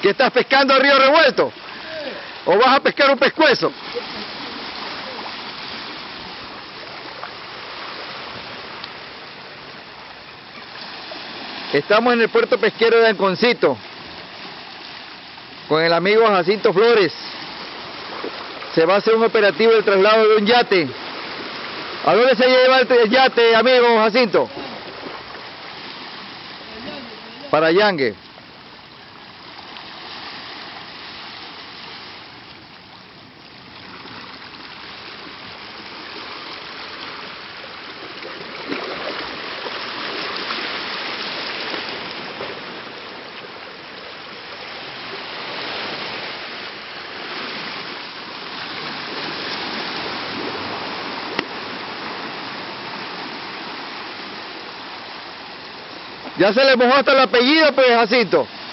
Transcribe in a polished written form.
¿Qué estás pescando a río revuelto? ¿O vas a pescar un pescuezo? Estamos en el puerto pesquero de Anconcito con el amigo Jacinto Flores. Se va a hacer un operativo de traslado de un yate. ¿A dónde se lleva el yate, amigo Jacinto? Para Yangue. Ya se le mojó hasta el apellido, pues, Jacinto.